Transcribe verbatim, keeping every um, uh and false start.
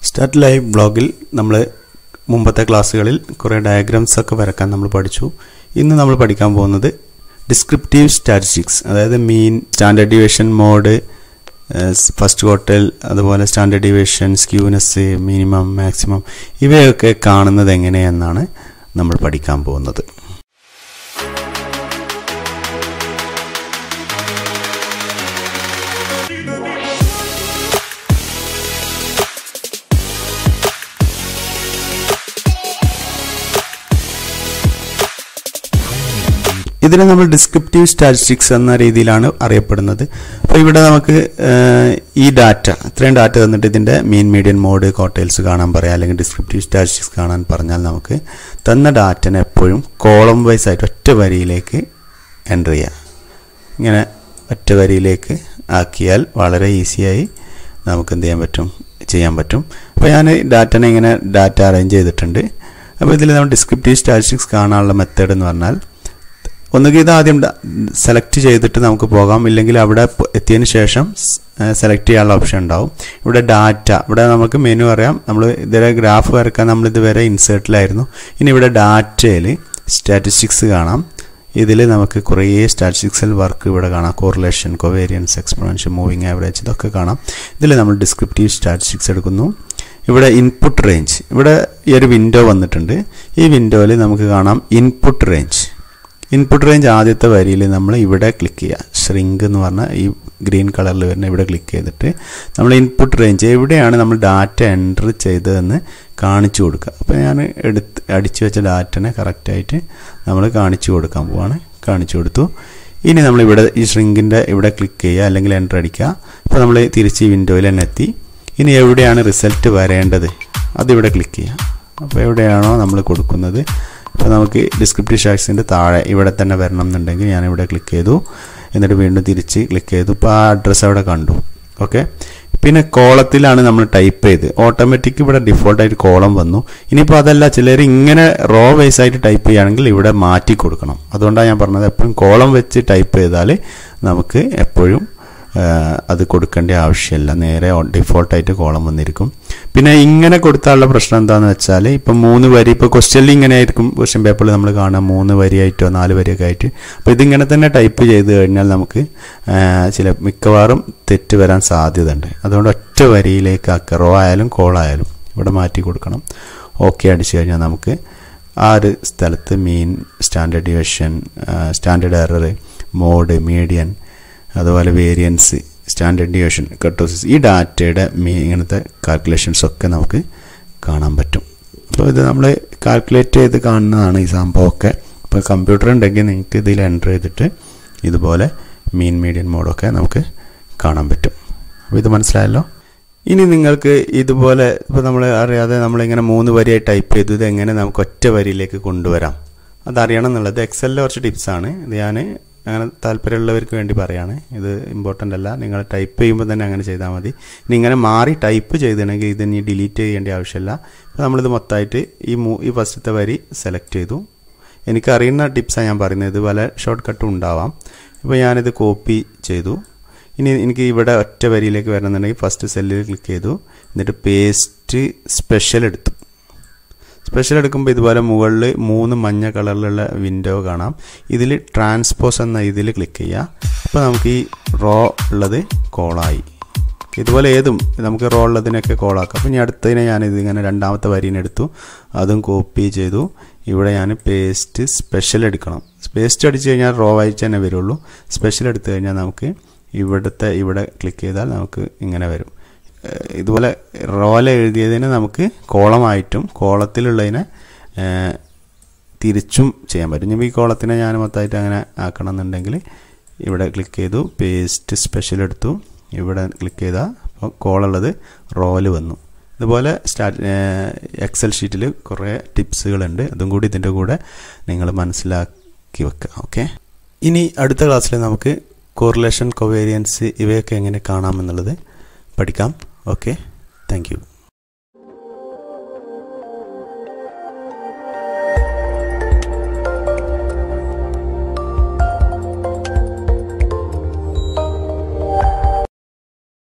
Start live ബ്ലോഗിൽ നമ്മൾ മുമ്പത്തെ ക്ലാസ്സുകളിൽ കുറേ ഡയഗ്രാംസ് ഒക്കെ വരക്കാൻ നമ്മൾ പഠിച്ചു. ഇന്ന് നമ്മൾ പഠിക്കാൻ പോകുന്നത് ഡിസ്ക്രിപ്റ്റീവ് സ്റ്റാറ്റിസ്റ്റിക്സ്, അതായത് mean, standard deviation, mode, first quartile, അതുപോലെ standard deviation, skewness, minimum, maximum ഇവയൊക്കെ കാണുന്നത് എങ്ങനെയെന്നാണ് നമ്മൾ പഠിക്കാൻ പോകുന്നത്. ഇതിനെ നമ്മൾ ഡിസ്ക്രിപ്റ്റീവ് സ്റ്റാറ്റിസ്റ്റിക്സ് എന്ന രീതിയിലാണ് അറിയപ്പെടുന്നത്. അപ്പോൾ ഇവിടെ നമുക്ക് ഈ ഡാറ്റ, ഇത്രയും ഡാറ്റ തന്നിട്ട് ഇതിൻ്റെ മീൻ, മീഡിയൻ, മോഡ്, ക്വാർട്ടൈൽസ് കാണാൻ പറയാം, അല്ലെങ്കിൽ ഡിസ്ക്രിപ്റ്റീവ് സ്റ്റാറ്റിസ്റ്റിക്സ് കാണാൻ പറഞ്ഞാൽ നമുക്ക് തന്ന ഡാറ്റനെ എപ്പോഴും കോളം വൈസ് ആയിട്ട് ഒറ്റ വരിയിലേക്ക് എൻ്റർ ചെയ്യാം. ഇങ്ങനെ ഒറ്റ വരിയിലേക്ക് ആക്കിയാൽ വളരെ ഈസിയായി നമുക്ക് എന്ത് ചെയ്യാൻ പറ്റും, ചെയ്യാൻ പറ്റും. അപ്പോൾ ഞാൻ ഡാറ്റനെ ഇങ്ങനെ ഡാറ്റ അറേഞ്ച് ചെയ്തിട്ടുണ്ട്. അപ്പോൾ ഇതിൽ നമ്മൾ ഡിസ്ക്രിപ്റ്റീവ് സ്റ്റാറ്റിസ്റ്റിക്സ് കാണാനുള്ള മെത്തേഡ് എന്ന് പറഞ്ഞാൽ, ഒന്നുകിൽ ഇത് ആദ്യം സെലക്ട് ചെയ്തിട്ട് നമുക്ക് പോകാം, ഇല്ലെങ്കിൽ അവിടെ എത്തിയതിന് ശേഷം സെലക്ട് ചെയ്യാനുള്ള ഓപ്ഷൻ ഉണ്ടാവും. ഇവിടെ ഡാറ്റ, ഇവിടെ നമുക്ക് മെനു അറിയാം. നമ്മൾ ഇതുവരെ ഗ്രാഫ് വരക്കാൻ നമ്മൾ ഇതുവരെ ഇൻസേർട്ടിലായിരുന്നു. ഇനി ഇവിടെ ഡാറ്റയിൽ സ്റ്റാറ്റിസ്റ്റിക്സ് കാണാം. ഇതിൽ നമുക്ക് കുറേ സ്റ്റാറ്റിസ്റ്റിക്സൽ വർക്ക് ഇവിടെ കാണാം. Correlation, covariance, exponential, moving average, ഇതൊക്കെ കാണാം. ഇതിൽ നമ്മൾ ഡിസ്ക്രിപ്റ്റീവ് സ്റ്റാറ്റിസ്റ്റിക്സ് എടുക്കുന്നു. ഇവിടെ ഇൻപുട്ട് റേഞ്ച്, ഇവിടെ ഈ ഒരു വിൻഡോ വന്നിട്ടുണ്ട്. ഈ വിൻഡോയിൽ നമുക്ക് കാണാം ഇൻപുട്ട് റേഞ്ച്. ഇൻപുട്ട് റേഞ്ച് ആദ്യത്തെ വരിയിൽ നമ്മൾ ഇവിടെ ക്ലിക്ക് ചെയ്യുക. ഷ്രിങ്ക് എന്ന് പറഞ്ഞാൽ ഈ ഗ്രീൻ കളറിൽ വരുന്ന ഇവിടെ ക്ലിക്ക് ചെയ്തിട്ട് നമ്മൾ ഇൻപുട്ട് റേഞ്ച് എവിടെയാണ് നമ്മൾ ഡാറ്റ എൻ്റർ ചെയ്തതെന്ന് കാണിച്ചു കൊടുക്കുക. അപ്പോൾ ഞാൻ എടുത്ത് അടിച്ചു വെച്ച ഡാറ്റനെ കറക്റ്റായിട്ട് നമ്മൾ കാണിച്ചു കൊടുക്കാൻ പോവാണ്. കാണിച്ചു കൊടുത്തു. ഇനി നമ്മൾ ഇവിടെ ഈ ഷ്രിങ്കിൻ്റെ ഇവിടെ ക്ലിക്ക് ചെയ്യുക, അല്ലെങ്കിൽ എൻ്റർ അടിക്കുക. അപ്പോൾ നമ്മൾ തിരിച്ച് ഈ വിൻഡോയിൽ തന്നെ എത്തി. ഇനി എവിടെയാണ് റിസൾട്ട് വരേണ്ടത് അതിവിടെ ക്ലിക്ക് ചെയ്യുക. അപ്പോൾ എവിടെയാണോ നമ്മൾ കൊടുക്കുന്നത്, അപ്പോൾ നമുക്ക് ഡിസ്ക്രിപ്റ്റീവ് സ്റ്റാറ്റിസ്റ്റിക്സിൻ്റെ താഴെ ഇവിടെ തന്നെ വരണം എന്നുണ്ടെങ്കിൽ ഞാനിവിടെ ക്ലിക്ക് ചെയ്തു. എന്നിട്ട് വീണ്ടും തിരിച്ച് ക്ലിക്ക് ചെയ്തു. ഇപ്പോൾ ആ അഡ്രസ്സ് അവിടെ കണ്ടു. ഓക്കെ. പിന്നെ കോളത്തിലാണ് നമ്മൾ ടൈപ്പ് ചെയ്ത്, ഓട്ടോമാറ്റിക് ഇവിടെ ഡിഫോൾട്ടായിട്ട് കോളം വന്നു. ഇനിയിപ്പോൾ അതല്ല, ചിലർ ഇങ്ങനെ റോ വൈസ് ആയിട്ട് ടൈപ്പ് ചെയ്യുകയാണെങ്കിൽ ഇവിടെ മാറ്റി കൊടുക്കണം. അതുകൊണ്ടാണ് ഞാൻ പറഞ്ഞത്, എപ്പോഴും കോളം വെച്ച് ടൈപ്പ് ചെയ്താൽ നമുക്ക് എപ്പോഴും അത് കൊടുക്കേണ്ട ആവശ്യമില്ല, നേരെ ഡിഫോൾട്ടായിട്ട് കോളം വന്നിരിക്കും. പിന്നെ ഇങ്ങനെ കൊടുത്താലുള്ള പ്രശ്നം എന്താണെന്ന് വെച്ചാൽ, ഇപ്പം മൂന്ന് വരി, ഇപ്പോൾ ക്വസ്റ്റ്യനിൽ ഇങ്ങനെ ആയിരിക്കും ക്വസ്റ്റ്യൻ പേപ്പറിൽ നമ്മൾ കാണാം, മൂന്ന് വരിയായിട്ടോ നാല് വരിയൊക്കെ ആയിട്ട്. അപ്പോൾ ഇതിങ്ങനെ തന്നെ ടൈപ്പ് ചെയ്ത് കഴിഞ്ഞാൽ നമുക്ക് ചില മിക്കവാറും തെറ്റ് വരാൻ സാധ്യത ഉണ്ട്. അതുകൊണ്ട് ഒറ്റ വരിയിലേക്ക് ആക്കുക. റോ ആയാലും കോളായാലും ഇവിടെ മാറ്റി കൊടുക്കണം. ഓക്കെ അടിച്ചു കഴിഞ്ഞാൽ നമുക്ക് ആ ഒരു സ്ഥലത്ത് mean, standard deviation, standard error, mode, median, അതുപോലെ വേരിയൻസ്, സ്റ്റാൻഡേർഡ് ഡീവിയേഷൻ, കട്ടോസിസ്, ഈ ഡാറ്റയുടെ മീ ഇങ്ങനത്തെ കാൽക്കുലേഷൻസ് ഒക്കെ നമുക്ക് കാണാൻ പറ്റും. അപ്പോൾ ഇത് നമ്മൾ കാൽക്കുലേറ്റ് ചെയ്ത് കാണുന്നതാണ് ഈ സംഭവമൊക്കെ. ഇപ്പോൾ കമ്പ്യൂട്ടർ ഉണ്ടെങ്കിൽ നിങ്ങൾക്ക് ഇതിൽ എൻ്റർ ചെയ്തിട്ട് ഇതുപോലെ മീൻ, മീഡിയൻ, മോഡൊക്കെ നമുക്ക് കാണാൻ പറ്റും. അപ്പോൾ ഇത് മനസ്സിലായല്ലോ. ഇനി നിങ്ങൾക്ക് ഇതുപോലെ ഇപ്പോൾ നമ്മൾ അറിയാതെ നമ്മളിങ്ങനെ മൂന്ന് വരിയായി ടൈപ്പ് ചെയ്തു, ഇത് എങ്ങനെ നമുക്ക് ഒറ്റ വരിയിലേക്ക് കൊണ്ടുവരാം അതറിയണം എന്നുള്ളത് എക്സലിലെ കുറച്ച് ടിപ്സാണ്. ഇത് ഞാൻ അങ്ങനെ താല്പര്യമുള്ളവർക്ക് വേണ്ടി പറയുകയാണ്. ഇത് ഇമ്പോർട്ടൻ്റ് അല്ല, നിങ്ങൾ ടൈപ്പ് ചെയ്യുമ്പോൾ തന്നെ അങ്ങനെ ചെയ്താൽ മതി. ഇനി ഇങ്ങനെ മാറി ടൈപ്പ് ചെയ്തിട്ടുണ്ടെങ്കിൽ ഇത് ഇനി ഡിലീറ്റ് ചെയ്യേണ്ട ആവശ്യമില്ല. അപ്പോൾ നമ്മളിത് മൊത്തമായിട്ട് ഈ മൂ ഈ ഫസ്റ്റത്തെ വരി സെലക്ട് ചെയ്തു. എനിക്കറിയുന്ന ടിപ്സാണ് ഞാൻ പറയുന്നത്, ഇത് പല ഷോർട്ട് കട്ടും ഉണ്ടാവാം. ഇപ്പോൾ ഞാനിത് കോപ്പി ചെയ്തു. ഇനി എനിക്ക് ഇവിടെ ഒറ്റ വരിയിലേക്ക് വരണമെന്നുണ്ടെങ്കിൽ ഫസ്റ്റ് സെല്ലിൽ ക്ലിക്ക് ചെയ്തു. എന്നിട്ട് പേസ്റ്റ് സ്പെഷ്യൽ എടുത്തു. സ്പെഷ്യൽ എടുക്കുമ്പോൾ ഇതുപോലെ മുകളിൽ മൂന്ന് മഞ്ഞ കളറിലുള്ള വിൻഡോ കാണാം. ഇതിൽ ട്രാൻസ്പോസ് എന്ന ഇതിൽ ക്ലിക്ക് ചെയ്യുക. അപ്പോൾ നമുക്ക് ഈ റോ ഉള്ളത് കോളായി. ഇതുപോലെ ഏതും നമുക്ക് റോ ഉള്ളതിനൊക്കെ കോളാക്കാം. അപ്പോൾ ഇനി അടുത്തതിനെ ഞാനിത് ഇങ്ങനെ രണ്ടാമത്തെ വരീനെടുത്തു, അതും കോപ്പി ചെയ്തു. ഇവിടെ ഞാൻ പേസ്റ്റ് സ്പെഷ്യൽ എടുക്കണം. പേസ്റ്റ് അടിച്ചു കഴിഞ്ഞാൽ റോ വായിച്ച് തന്നെ വരുള്ളൂ. സ്പെഷ്യൽ എടുത്തു കഴിഞ്ഞാൽ നമുക്ക് ഇവിടുത്തെ ഇവിടെ ക്ലിക്ക് ചെയ്താൽ നമുക്ക് ഇങ്ങനെ വരും. ഇതുപോലെ റോല എഴുതിയതിനെ നമുക്ക് കോളമായിട്ടും കോളത്തിലുള്ളതിനെ തിരിച്ചും ചെയ്യാൻ പറ്റും. ഇനി ഈ കോളത്തിനെ ഞാൻ മൊത്തമായിട്ട് അങ്ങനെ ആക്കണം എന്നുണ്ടെങ്കിൽ ഇവിടെ ക്ലിക്ക് ചെയ്തു, പേസ്റ്റ് സ്പെഷ്യൽ എടുത്തു, ഇവിടെ ക്ലിക്ക് ചെയ്താൽ അപ്പോൾ കോളുള്ളത് റോല് വന്നു. ഇതുപോലെ സ്റ്റാറ്റ് എക്സൽ ഷീറ്റിൽ കുറേ ടിപ്സുകളുണ്ട്, അതും കൂടി ഇതിൻ്റെ കൂടെ നിങ്ങൾ മനസ്സിലാക്കി വെക്കുക. ഓക്കെ. ഇനി അടുത്ത ക്ലാസ്സിൽ നമുക്ക് കോറിലേഷൻ, കോവേരിയൻസ് ഇവയൊക്കെ എങ്ങനെ കാണാമെന്നുള്ളത് പഠിക്കാം. Okay, thank U.